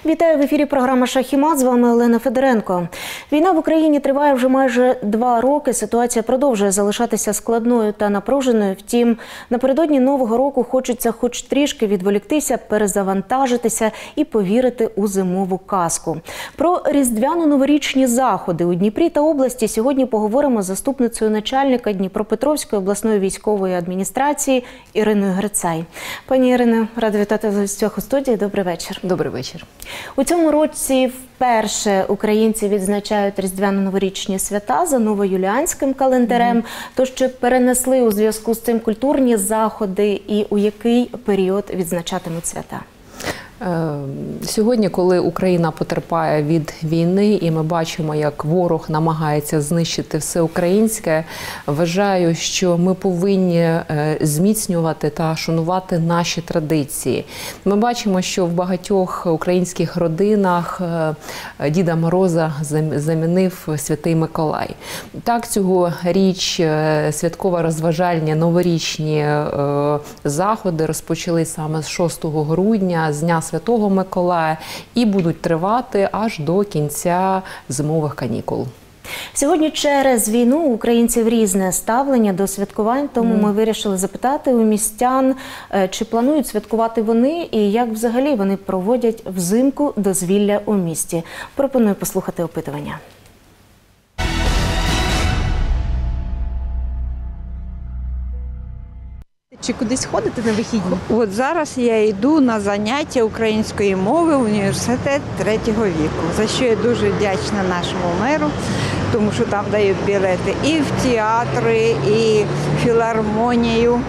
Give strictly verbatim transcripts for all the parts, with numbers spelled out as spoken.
Вітаю, в ефірі програма «Шах і мат», з вами Олена Федоренко. Війна в Україні триває вже майже два роки. Ситуація продовжує залишатися складною та напруженою. Втім, напередодні Нового року хочеться хоч трішки відволіктися, перезавантажитися і повірити у зимову казку. Про різдвяно-новорічні заходи у Дніпрі та області сьогодні поговоримо з заступницею начальника Дніпропетровської обласної військової адміністрації Іриною Грицай. Пані Ірино, рада вітати вас всіх у студії. Добрий вечір. Добрий вечір. У цьому році вперше українці відзначають різдвяно-новорічні свята за новоюліанським календарем. Mm. Тож чи перенесли у зв'язку з цим культурні заходи і у який період відзначатимуть свята? Сьогодні, коли Україна потерпає від війни і ми бачимо, як ворог намагається знищити все українське, вважаю, що ми повинні зміцнювати та шанувати наші традиції. Ми бачимо, що в багатьох українських родинах Діда Мороза замінив Святий Миколай. Так, цьогоріч святково-розважальні новорічні заходи розпочали саме з шостого грудня, з Дня Святого Миколая, і будуть тривати аж до кінця зимових канікул. Сьогодні через війну у українців різне ставлення до святкувань, тому mm. ми вирішили запитати у містян, чи планують святкувати вони і як взагалі вони проводять взимку дозвілля у місті. Пропоную послухати опитування. Чи кудись ходите на вихідні? От зараз я йду на заняття української мови в університет третього віку, за що я дуже вдячна нашому меру, тому що там дають білети і в театри, і в філармонію,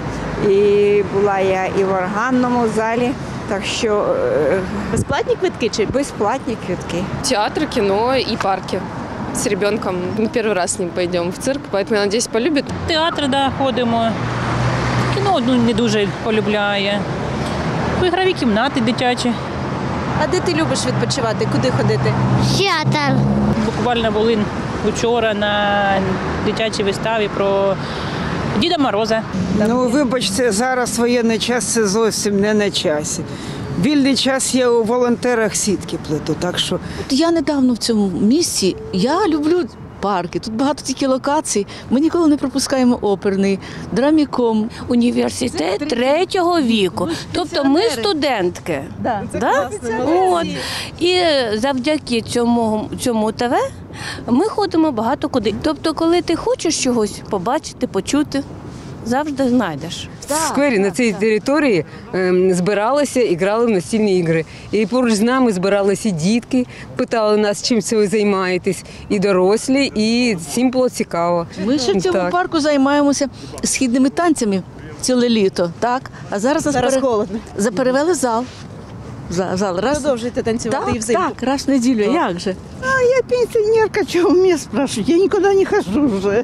і була я і в органному залі. Так що безплатні квитки чи безплатні квитки? Театр, кино и парки. С ребенком. Мы первый раз с ним пойдем в цирк, поэтому, я надеюсь, полюбит. Театр, да, ходимо. Кіно ну, не дуже полюбляє. В ігрові кімнати дитячі. А де ти любиш відпочивати? Куди ходити? Театр. Буквально були вчора на дитячій виставі про Діда Мороза. Ну, вибачте, зараз воєнний час – це зовсім не на часі. Вільний час я у волонтерах сітки плету, так що… Я недавно в цьому місці, я люблю парки, тут багато тільки локацій. Ми ніколи не пропускаємо оперний, драміком. Університет третього віку. Тобто ми студентки. Да. Да? От. І завдяки цьому, цьому ТВ ми ходимо багато куди. Тобто, коли ти хочеш чогось побачити, почути, завжди знайдеш. В сквері на цій території е, збиралися і грали в настільні ігри. І поруч з нами збиралися дітки, питали нас, чим це ви займаєтесь, і дорослі, і всім було цікаво. Ми ще в цьому так. парку займаємося східними танцями ціле літо, так? А зараз, зараз пере... холодно. Заперевели зал. За, зал. Раз... Продовжуйте танцювати так, і взимку. Так, раз в неділю, так. Як же? А я пенсионерка, чего у меня спрашивать? Я никуда не хожу уже.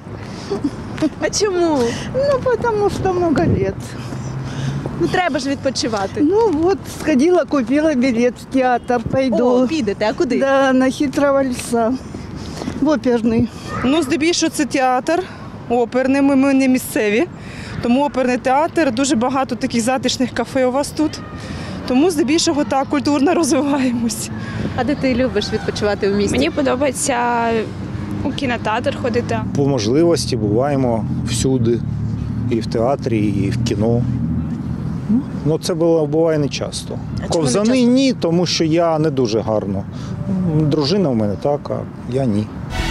А чому? Ну, потому что много лет. Ну, треба ж відпочивати. Ну, вот сходила, купила билет в театр, пойду. О, підете, а куди? Да, на Хитрого ліса, в оперний. Ну, здебільшого це театр оперний, ми, ми не місцеві, тому оперний театр, дуже багато таких затишних кафе у вас тут. Тому здебільшого так, культурно розвиваємось. А де ти любиш відпочивати в місті? Мені подобається у кінотеатр ходити. По можливості буваємо всюди, і в театрі, і в кіно. Ну, це буває не часто. Ковзани ні, тому що я не дуже гарно. Дружина в мене так, а я ні.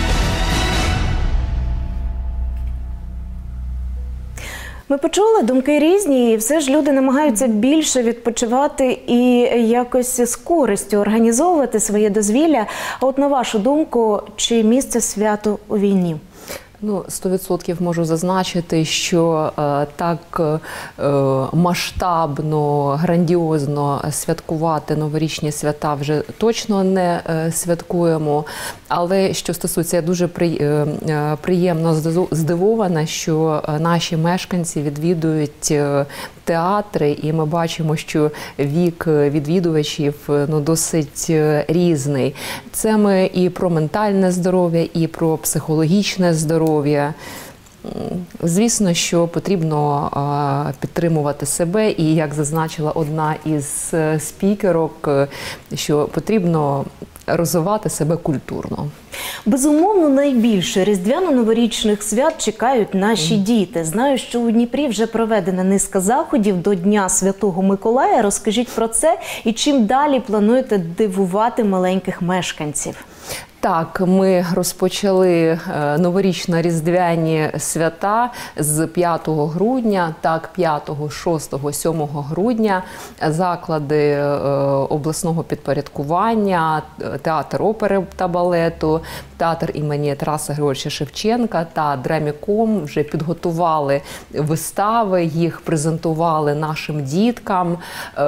Ми почули, думки різні, і все ж люди намагаються більше відпочивати і якось з користю організовувати своє дозвілля. А от на вашу думку, чи місце святу у війні? Ну, сто відсотків можу зазначити, що е, так е, масштабно, грандіозно святкувати новорічні свята вже точно не е, святкуємо. Але що стосується, я дуже при, е, приємно здивована, що наші мешканці відвідують е, театри, і ми бачимо, що вік відвідувачів ну, досить різний. Це ми і про ментальне здоров'я, і про психологічне здоров'я. Звісно, що потрібно а, підтримувати себе, і як зазначила одна із спікерок, що потрібно розвивати себе культурно. Безумовно, найбільше різдвяно-новорічних свят чекають наші mm. діти. Знаю, що у Дніпрі вже проведена низка заходів до Дня Святого Миколая. Розкажіть про це і чим далі плануєте дивувати маленьких мешканців? Так, ми розпочали новорічно-різдвяні свята з п'ятого грудня, так, п'ятого, шостого, сьомого грудня заклади обласного підпорядкування, театр опери та балету, театр імені Тараса Григоровича Шевченка та Драміком вже підготували вистави, їх презентували нашим діткам.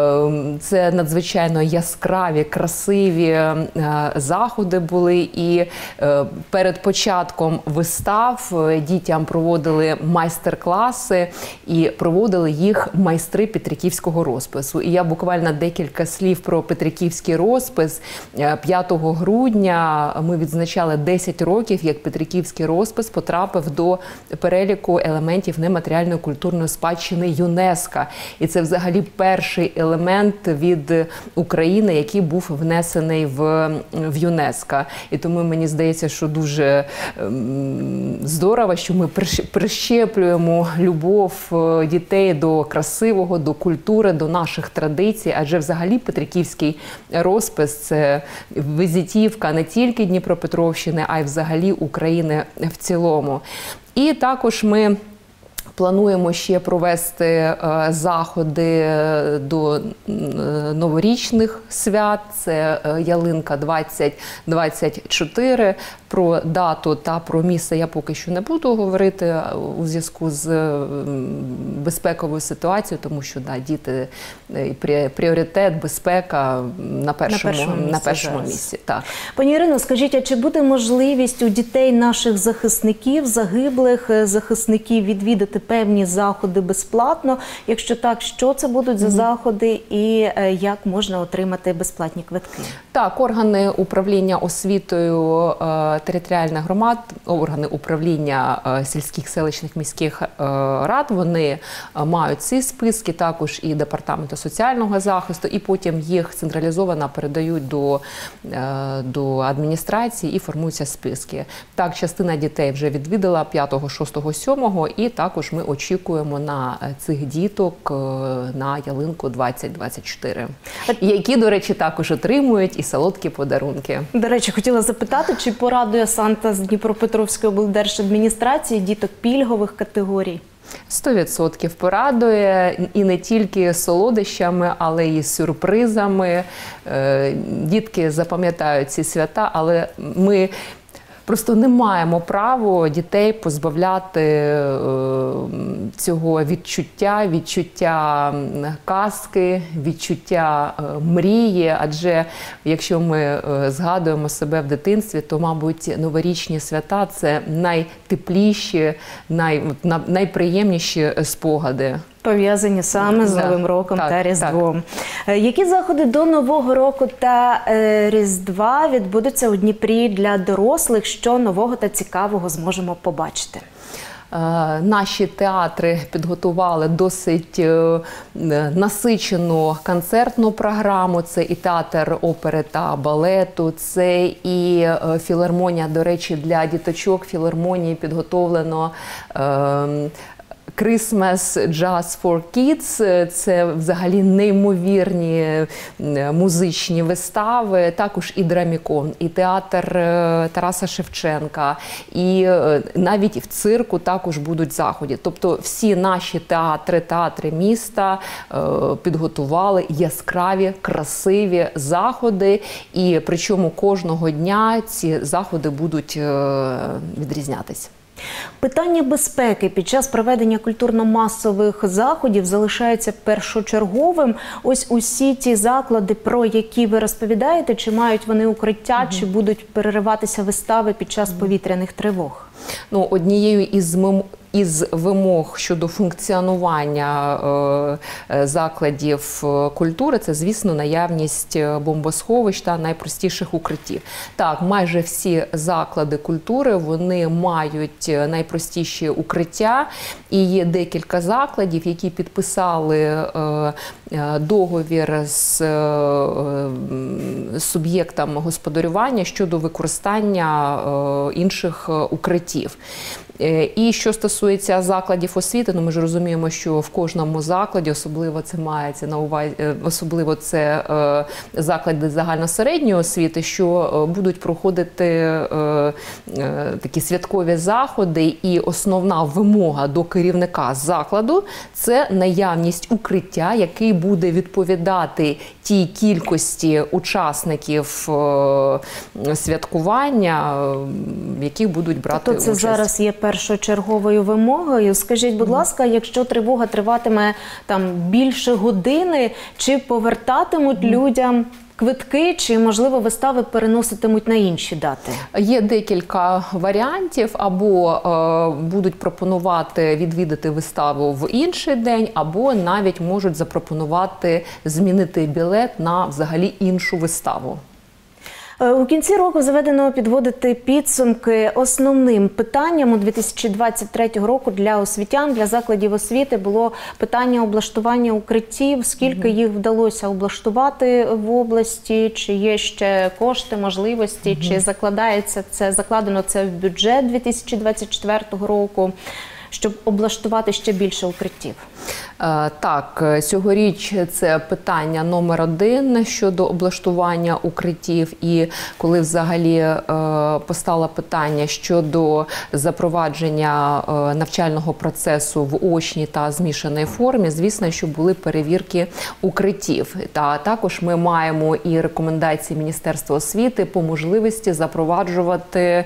Це надзвичайно яскраві, красиві заходи були. І перед початком вистав дітям проводили майстер-класи і проводили їх майстри петриківського розпису. І я буквально декілька слів про петриківський розпис. п'ятого грудня ми відзначали десять років, як петриківський розпис потрапив до переліку елементів нематеріальної культурної спадщини ЮНЕСКО. І це взагалі перший елемент від України, який був внесений в, в ЮНЕСКО. І тому мені здається, що дуже здорово, що ми прищеплюємо любов дітей до красивого, до культури, до наших традицій. Адже взагалі петриківський розпис – це візитівка не тільки Дніпропетровщини, а й взагалі України в цілому. І також ми плануємо ще провести е, заходи до е, новорічних свят. Це е, ялинка двадцять двадцять чотири. Про дату та про місце я поки що не буду говорити у зв'язку з е, безпековою ситуацією, тому що да, діти, е, пріоритет, безпека на першому, на першому, на першому місці. Так. Пані Ірино, скажіть, а чи буде можливість у дітей наших захисників, загиблих захисників відвідати певні заходи безплатно? Якщо так, що це будуть за mm-hmm. заходи і е, як можна отримати безплатні квитки? Так, органи управління освітою е, територіальних громад, органи управління е, сільських, селищних, міських е, рад, вони е, мають ці списки, також і Департаменту соціального захисту, і потім їх централізовано передають до, е, до адміністрації і формуються списки. Так, частина дітей вже відвідала п'ятого, шостого, сьомого, і також ми очікуємо на цих діток на ялинку двадцять двадцять чотири, які, до речі, також отримують і солодкі подарунки. До речі, хотіла запитати, чи порадує Санта з Дніпропетровської облдержадміністрації діток пільгових категорій? Сто відсотків порадує, і не тільки солодощами, але й сюрпризами. Дітки запам'ятають ці свята, але ми просто не маємо права дітей позбавляти е, цього відчуття, відчуття казки, відчуття е, мрії. Адже якщо ми е, згадуємо себе в дитинстві, то, мабуть, новорічні свята – це найтепліші, най, найприємніші спогади. Пов'язані саме з Новим роком так, та Різдвом. Так. Які заходи до Нового року та е, Різдва відбудуться у Дніпрі для дорослих? Що нового та цікавого зможемо побачити? Наші театри підготували досить насичену концертну програму. Це і театр опери та балету, це і філармонія. До речі, для діточок філармонії підготовлено Christmas Jazz for Kids – це взагалі неймовірні музичні вистави, також і Драмікон, і театр Тараса Шевченка, і навіть в цирку також будуть заходи. Тобто всі наші театри, театри міста підготували яскраві, красиві заходи, і причому кожного дня ці заходи будуть відрізнятися. Питання безпеки під час проведення культурно-масових заходів залишається першочерговим. Ось усі ці заклади, про які ви розповідаєте, чи мають вони укриття, угу. чи будуть перериватися вистави під час повітряних тривог? Ну, однією із, із вимог щодо функціонування е, закладів культури – це, звісно, наявність бомбосховищ та найпростіших укриттів. Так, майже всі заклади культури, вони мають найпростіші укриття, і є декілька закладів, які підписали е, договір з е, суб'єктом господарювання щодо використання е, інших укриттів. І що стосується закладів освіти, ну ми ж розуміємо, що в кожному закладі, особливо це мається на увазі, особливо це е, заклади загальносередньої освіти, що е, будуть проходити е, е, такі святкові заходи, і основна вимога до керівника закладу – це наявність укриття, який буде відповідати тій кількості учасників е, святкування, в яких будуть брати тобто це участь. Зараз є першочерговою вимогою. Скажіть, будь ласка, якщо тривога триватиме там більше години, чи повертатимуть людям квитки, чи, можливо, вистави переноситимуть на інші дати? Є декілька варіантів. Або е, будуть пропонувати відвідати виставу в інший день, або навіть можуть запропонувати змінити білет на взагалі іншу виставу. У кінці року заведено підводити підсумки. Основним питанням у дві тисячі двадцять третього року для освітян, для закладів освіти було питання облаштування укриттів. Скільки їх вдалося облаштувати в області? Чи є ще кошти, можливості? Mm-hmm. Чи закладається це, закладено це в бюджет дві тисячі двадцять четвертого року, щоб облаштувати ще більше укриттів? Так, цьогоріч це питання номер один щодо облаштування укриттів. І коли взагалі постало питання щодо запровадження навчального процесу в очній та змішаній формі, звісно, що були перевірки укриттів. Та також ми маємо і рекомендації Міністерства освіти по можливості запроваджувати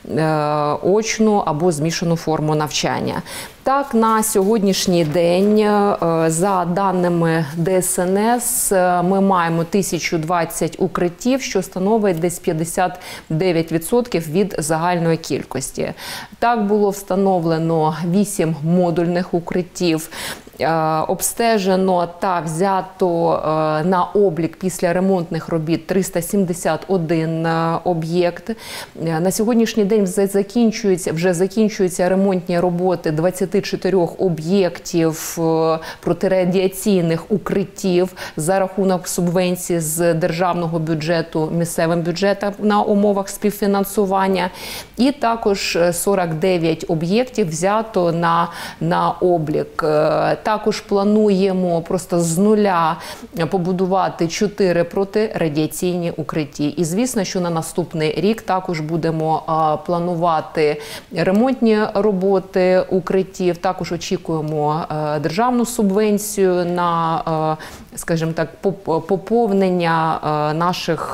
очну або змішану форму навчання. Так, на сьогоднішній день, за даними Д S N S, ми маємо тисячу двадцять укриттів, що становить десь п'ятдесят дев'ять відсотків від загальної кількості. Так, було встановлено вісім модульних укриттів. Обстежено та взято на облік після ремонтних робіт триста сімдесят один об'єкт. На сьогоднішній день вже закінчуються, вже закінчуються ремонтні роботи двадцяти чотирьох об'єктів протирадіаційних укриттів за рахунок субвенцій з державного бюджету місцевим бюджетам на умовах співфінансування. І також сорок дев'ять об'єктів взято на, на облік. Також плануємо просто з нуля побудувати чотири протирадіаційні укритті. І звісно, що на наступний рік також будемо планувати ремонтні роботи укриттів. Також очікуємо державну субвенцію на, скажімо так, поповнення наших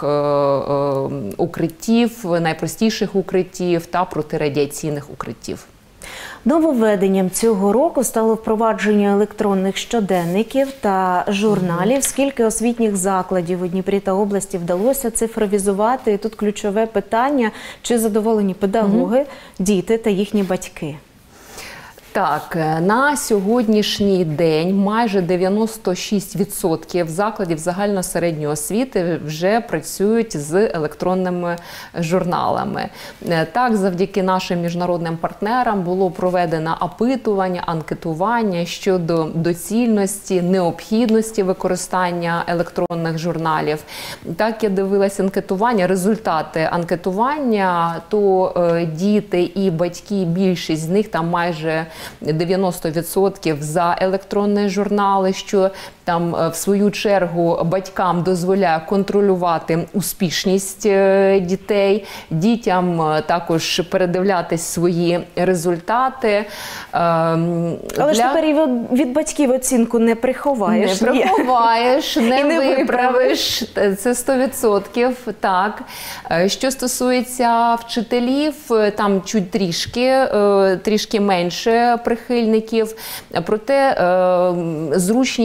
укриттів, найпростіших укриттів та протирадіаційних укриттів. Нововведенням цього року стало впровадження електронних щоденників та журналів. Скільки освітніх закладів у Дніпрі та області вдалося цифровізувати? І тут ключове питання, чи задоволені педагоги, угу. діти та їхні батьки? Так, на сьогоднішній день майже дев'яносто шість відсотків закладів загальносередньої освіти вже працюють з електронними журналами. Так, завдяки нашим міжнародним партнерам було проведено опитування, анкетування щодо доцільності, необхідності використання електронних журналів. Так, я дивилася анкетування, результати анкетування, то е, діти і батьки, більшість з них, там майже дев'яносто відсотків за електронні журнали, що там в свою чергу батькам дозволяє контролювати успішність дітей, дітям також передивлятись свої результати. Але Для... ж тепер і від батьків оцінку не приховаєш. Не приховаєш, не, не виправиш. Це сто відсотків, так. Що стосується вчителів, там чуть трішки, трішки менше прихильників. Проте зручність електронних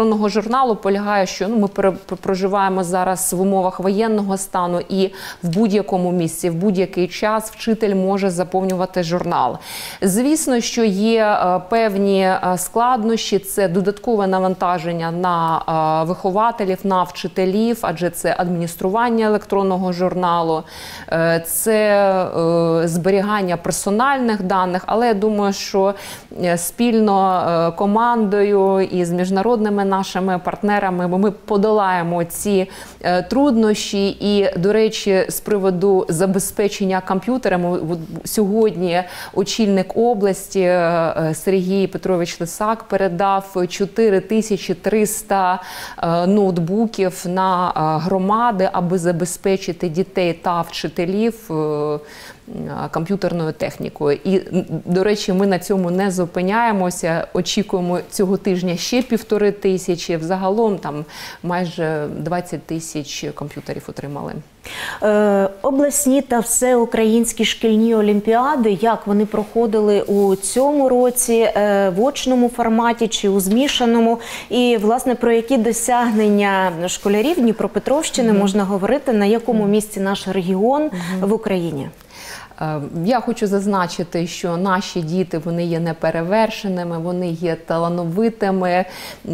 електронного журналу полягає, що ну, ми проживаємо зараз в умовах воєнного стану, і в будь-якому місці, в будь-який час вчитель може заповнювати журнал. Звісно, що є певні складнощі, це додаткове навантаження на вихователів, на вчителів, адже це адміністрування електронного журналу, це зберігання персональних даних, але я думаю, що спільно командою і з міжнародними нашими партнерами ми подолаємо ці труднощі. І, до речі, з приводу забезпечення комп'ютерами, сьогодні очільник області Сергій Петрович Лисак передав чотири тисячі триста ноутбуків на громади, аби забезпечити дітей та вчителів комп'ютерною технікою. І, до речі, ми на цьому не зупиняємося. Очікуємо цього тижня ще півтори тисячі. Взагалом там майже двадцять тисяч комп'ютерів отримали. Е, обласні та всеукраїнські шкільні олімпіади, як вони проходили у цьому році, е, в очному форматі чи у змішаному? І, власне, про які досягнення школярів Дніпропетровщини mm-hmm. можна говорити, на якому місці наш регіон mm-hmm. в Україні? Я хочу зазначити, що наші діти, вони є неперевершеними, вони є талановитими.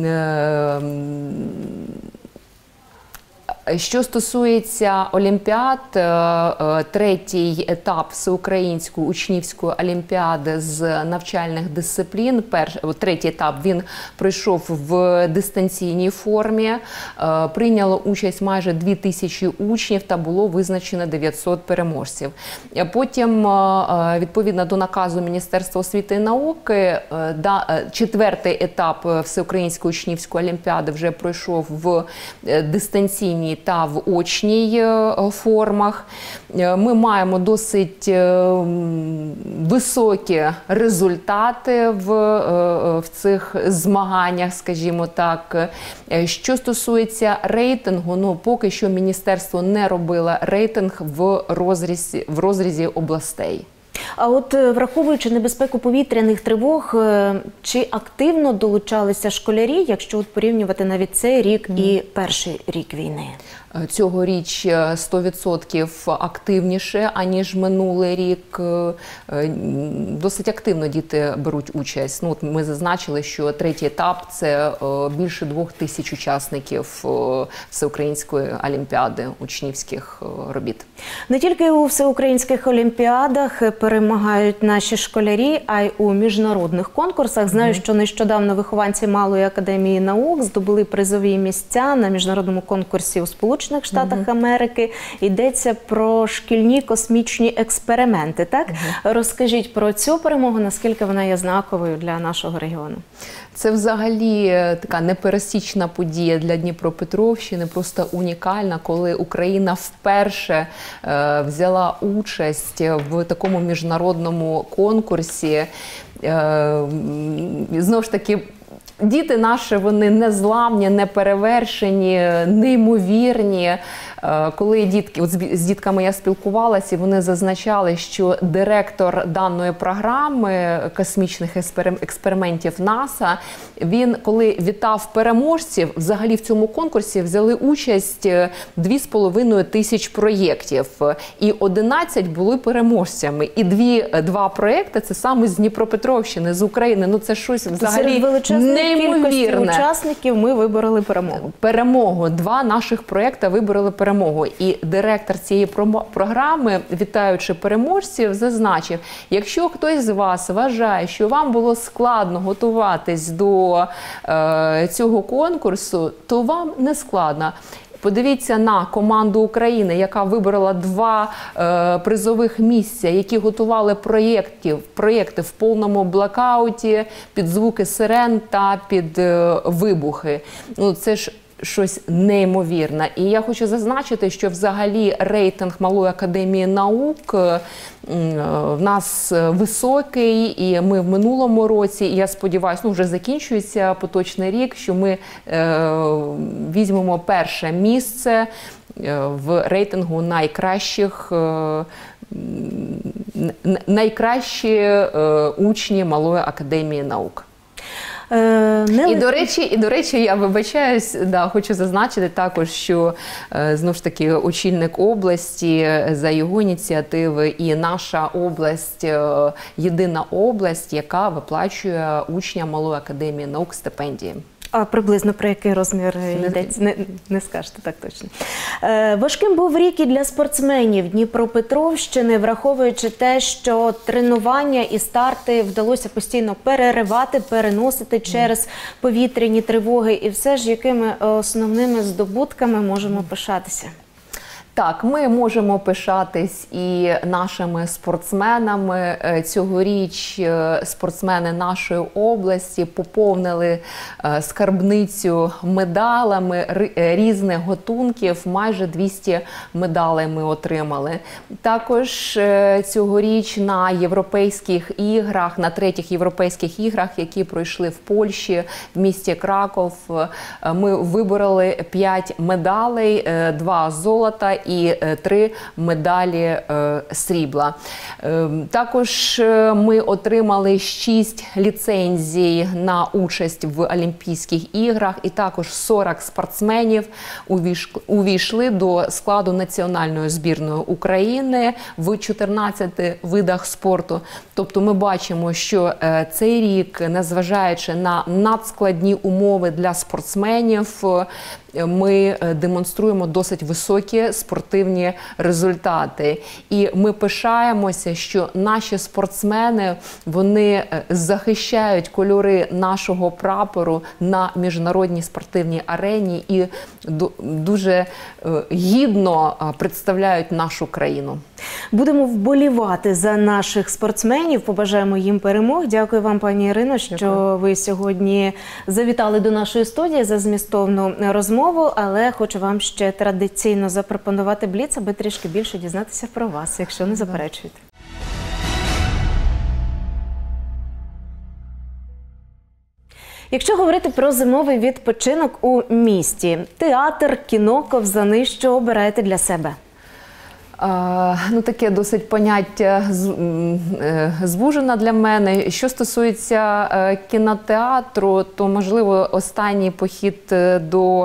Що стосується олімпіад, третій етап всеукраїнської учнівської олімпіади з навчальних дисциплін, перший, третій етап, він пройшов в дистанційній формі, прийняло участь майже дві тисячі учнів та було визначено дев'ятсот переможців. Потім, відповідно до наказу Міністерства освіти і науки, четвертий етап всеукраїнської учнівської олімпіади вже пройшов в дистанційній та в очній формах. Ми маємо досить високі результати в, в цих змаганнях, скажімо так. Що стосується рейтингу, ну, поки що міністерство не робило рейтинг в розрізі, в розрізі областей. А от враховуючи небезпеку повітряних тривог, чи активно долучалися школярі, якщо от порівнювати навіть цей рік mm. і перший рік війни? Цьогоріч сто відсотків активніше, аніж минулий рік. Досить активно діти беруть участь. Ну, от ми зазначили, що третій етап – це більше двох тисяч учасників Всеукраїнської олімпіади учнівських робіт. Не тільки у всеукраїнських олімпіадах перемагають наші школярі, а й у міжнародних конкурсах. Знаю, mm-hmm. що нещодавно вихованці Малої академії наук здобули призові місця на міжнародному конкурсі у Сполучених Штатах mm-hmm. Америки. Йдеться про шкільні космічні експерименти, так? Mm-hmm. Розкажіть про цю перемогу, наскільки вона є знаковою для нашого регіону. Це взагалі така непересічна подія для Дніпропетровщини, просто унікальна, коли Україна вперше е, взяла участь в такому міжнародному конкурсі. Е, знову ж таки, діти наші, вони незламні, неперевершені, неймовірні. Коли дітки, от з дітками я спілкувалася, вони зазначали, що директор даної програми космічних експериментів НАСА, він, коли вітав переможців, взагалі в цьому конкурсі взяли участь дві з половиною тисяч проєктів, і одинадцять були переможцями. І дві, два проєкти – це саме з Дніпропетровщини, з України. Ну це щось взагалі неймовірне. Серед учасників ми вибороли перемогу. Перемогу. Два наших проєкти вибороли перемогу. І директор цієї програми, вітаючи переможців, зазначив, якщо хтось з вас вважає, що вам було складно готуватись до е, цього конкурсу, то вам не складно. Подивіться на команду України, яка виборола два е, призових місця, які готували проєктів, проєкти в повному блокауті, під звуки сирен та під е, вибухи. Ну, це ж щось неймовірне. І я хочу зазначити, що взагалі рейтинг Малої академії наук в нас високий, і ми в минулому році, і я сподіваюся, ну вже закінчується поточний рік, що ми е, візьмемо перше місце в рейтингу найкращих, е, найкращі е, учні Малої академії наук. Е, не І до речі, і до речі, я вибачаюсь, да, хочу зазначити також, що е, знову ж таки очільник області за його ініціативи і наша область е, єдина область, яка виплачує учням Малої академії наук стипендії. А приблизно про який розмір йдеться? Не, не скажете так точно. Е, важким був рік і для спортсменів Дніпропетровщини, враховуючи те, що тренування і старти вдалося постійно переривати, переносити через повітряні тривоги. І все ж, якими основними здобутками можемо пишатися? Так, ми можемо пишатись і нашими спортсменами. Цьогоріч спортсмени нашої області поповнили скарбницю медалями різних готунків. Майже двісті медалей ми отримали. Також цьогоріч на європейських іграх, на третіх європейських іграх, які пройшли в Польщі, в місті Краков, ми вибороли п'ять медалей, два золота і три медалі е, срібла. Е, також ми отримали шість ліцензій на участь в Олімпійських іграх, і також сорок спортсменів увійшли до складу національної збірної України в чотирнадцяти видах спорту. Тобто ми бачимо, що е, цей рік, незважаючи на надскладні умови для спортсменів, ми демонструємо досить високі спортивні результати. І ми пишаємося, що наші спортсмени, вони захищають кольори нашого прапору на міжнародній спортивній арені і дуже гідно представляють нашу країну. Будемо вболівати за наших спортсменів, побажаємо їм перемог. Дякую вам, пані Ірино, що Дякую. ви сьогодні завітали до нашої студії за змістовну розмову, але хочу вам ще традиційно запропонувати бліц, аби трішки більше дізнатися про вас, якщо не заперечуєте. Якщо говорити про зимовий відпочинок у місті, театр, кіно, ковзани, що обираєте для себе? Uh, ну, таке досить поняття звужено для мене. Що стосується uh, кінотеатру, то, можливо, останній похід до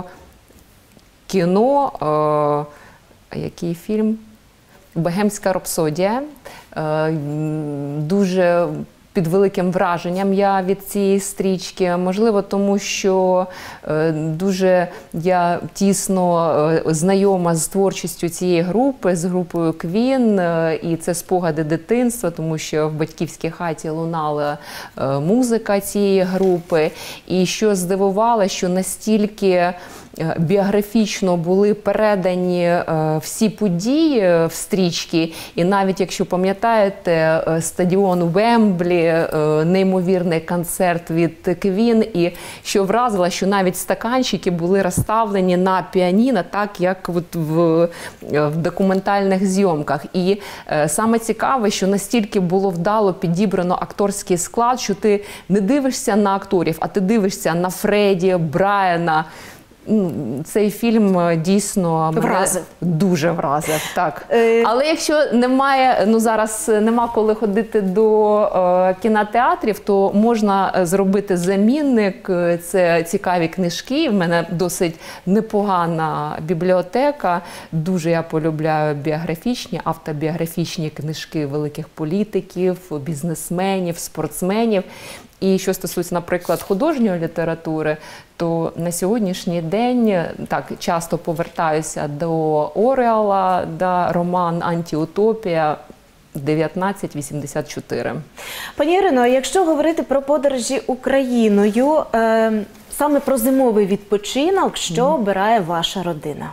кіно, uh, який фільм? «Богемська рапсодія». Uh, дуже під великим враженням я від цієї стрічки. Можливо, тому що е, дуже я тісно е, знайома з творчістю цієї групи, з групою Квін, е, і це спогади дитинства, тому що в батьківській хаті лунала е, музика цієї групи. І що здивувало, що настільки біографічно були передані е, всі події в стрічці, і навіть, якщо пам'ятаєте, стадіон Вемблі, е, неймовірний концерт від Квін, і що вразило, що навіть стаканчики були розставлені на піаніно, так як от в, в документальних зйомках. І е, саме цікаве, що настільки було вдало підібрано акторський склад, що ти не дивишся на акторів, а ти дивишся на Фредді, Брайана. Цей фільм дійсно вразив. Дуже вразив, так. Е... Але якщо немає, ну зараз нема коли ходити до е, кінотеатрів, то можна зробити замінник. Це цікаві книжки. В мене досить непогана бібліотека. Дуже я полюбляю біографічні, автобіографічні книжки великих політиків, бізнесменів, спортсменів. І що стосується, наприклад, художньої літератури, то на сьогоднішній день так часто повертаюся до Орвелла, да, роман «Антиутопія» дев'ятнадцять вісімдесят чотири. Пані Ірино, якщо говорити про подорожі Україною, е, саме про зимовий відпочинок, що mm. обирає ваша родина?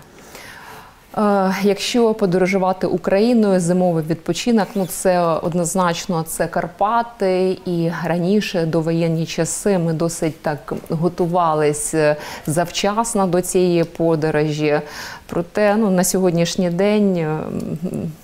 Якщо подорожувати Україною, зимовий відпочинок, ну це однозначно це Карпати, і раніше, довоєнні часи, ми досить так готувалися завчасно до цієї подорожі. Проте ну, на сьогоднішній день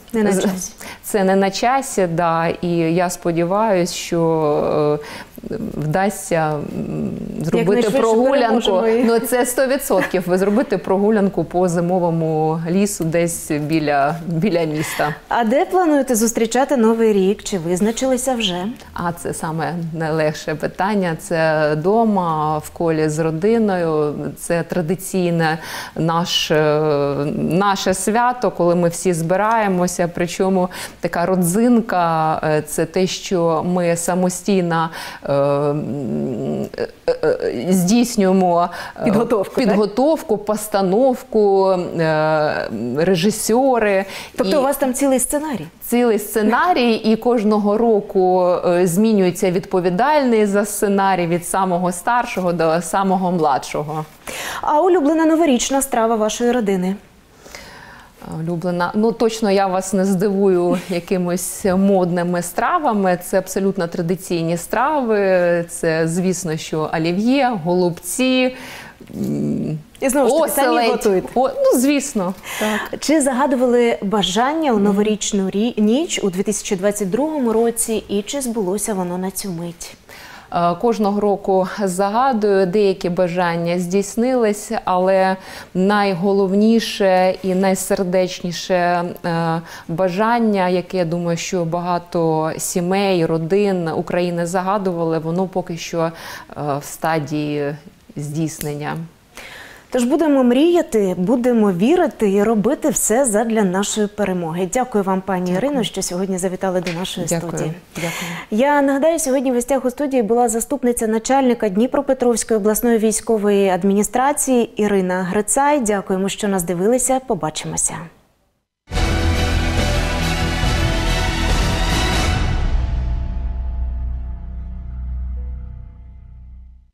Не на часі. Це не на часі, да, і я сподіваюся, що е, вдасться зробити прогулянку. Ну, це сто відсотків. Ви зробите прогулянку по зимовому лісу десь біля, біля міста. А де плануєте зустрічати Новий рік? Чи визначилися вже? А це саме найлегше питання. Це вдома, в колі з родиною. Це традиційне наше, наше свято, коли ми всі збираємося. Причому така родзинка – це те, що ми самостійно е, е, е, здійснюємо підготовку, підготовку постановку, е, режисери. Тобто і... у вас там цілий сценарій? Цілий сценарій, і кожного року змінюється відповідальний за сценарій від самого старшого до самого младшого. А улюблена новорічна страва вашої родини? Улюблена. Ну, точно я вас не здивую якимось модними стравами. Це абсолютно традиційні страви. Це, звісно, що олів'є, голубці, і знову ж таки, самі готуєте? О, ну, звісно. Так. Чи загадували бажання у новорічну ніч у дві тисячі двадцять другому році, і чи збулося воно на цю мить? Кожного року загадую, деякі бажання здійснились, але найголовніше і найсердечніше бажання, яке, я думаю, що багато сімей, родин України загадували, воно поки що в стадії здійснення. Тож будемо мріяти, будемо вірити і робити все задля нашої перемоги. Дякую вам, пані Дякую. Ірино, що сьогодні завітали до нашої Дякую. студії. Дякую. Я нагадаю, сьогодні в гостях у студії була заступниця начальника Дніпропетровської обласної військової адміністрації Ірина Грицай. Дякуємо, що нас дивилися. Побачимося.